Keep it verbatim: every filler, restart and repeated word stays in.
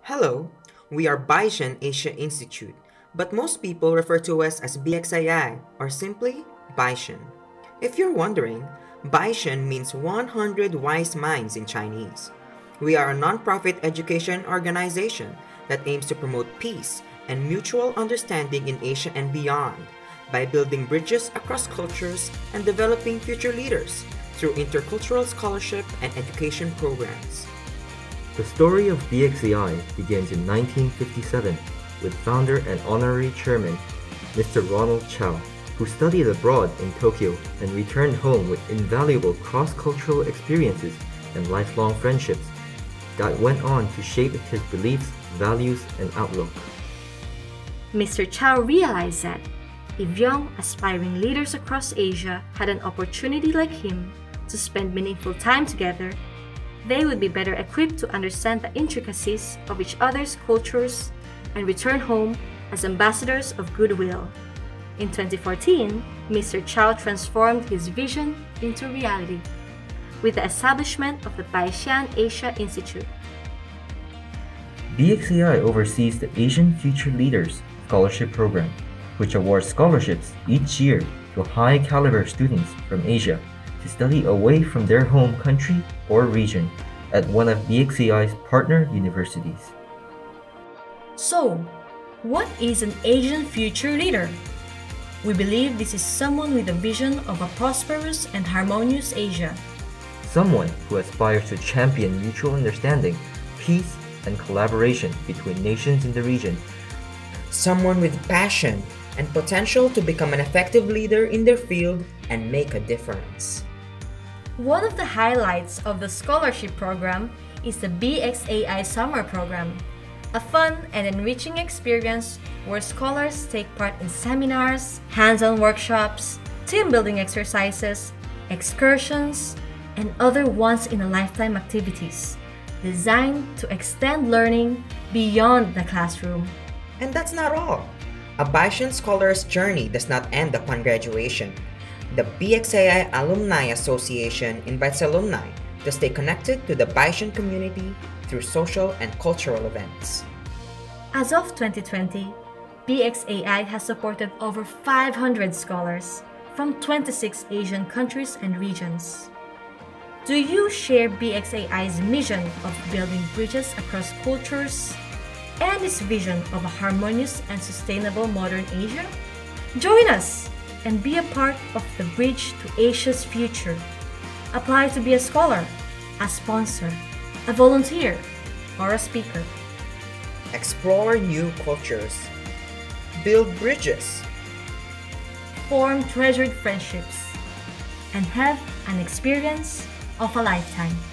Hello, we are Bai Xian Asia Institute, but most people refer to us as B X A I or simply Bai Xian. If you're wondering, Bai Xian means one hundred wise minds in Chinese. We are a non-profit education organization that aims to promote peace and mutual understanding in Asia and beyond by building bridges across cultures and developing future leaders through intercultural scholarship and education programs. The story of B X A I begins in nineteen fifty-seven with founder and honorary chairman Mister Ronald Chow, who studied abroad in Tokyo and returned home with invaluable cross-cultural experiences and lifelong friendships that went on to shape his beliefs, values, and outlook. Mister Chow realized that if young, aspiring leaders across Asia had an opportunity like him to spend meaningful time together, they would be better equipped to understand the intricacies of each other's cultures and return home as ambassadors of goodwill. In twenty fourteen, Mister Chow transformed his vision into reality with the establishment of the Bai Xian Asia Institute. B X A I oversees the Asian Future Leaders Scholarship Program, which awards scholarships each year to high-caliber students from Asia to study away from their home country or region at one of B X A I's partner universities. So, what is an Asian future leader? We believe this is someone with a vision of a prosperous and harmonious Asia. Someone who aspires to champion mutual understanding, peace, and collaboration between nations in the region. Someone with passion and potential to become an effective leader in their field and make a difference. One of the highlights of the scholarship program is the B X A I Summer Program, a fun and enriching experience where scholars take part in seminars, hands-on workshops, team-building exercises, excursions, and other once-in-a-lifetime activities designed to extend learning beyond the classroom. And that's not all. A Bai Xian scholar's journey does not end upon graduation. The B X A I Alumni Association invites alumni to stay connected to the Bai Xian community through social and cultural events. As of twenty twenty, B X A I has supported over five hundred scholars from twenty-six Asian countries and regions. Do you share B X A I's mission of building bridges across cultures and its vision of a harmonious and sustainable modern Asia? Join us and be a part of the bridge to Asia's future. Apply to be a scholar, a sponsor, a volunteer, or a speaker. Explore new cultures. Build bridges. Form treasured friendships. And have an experience of a lifetime.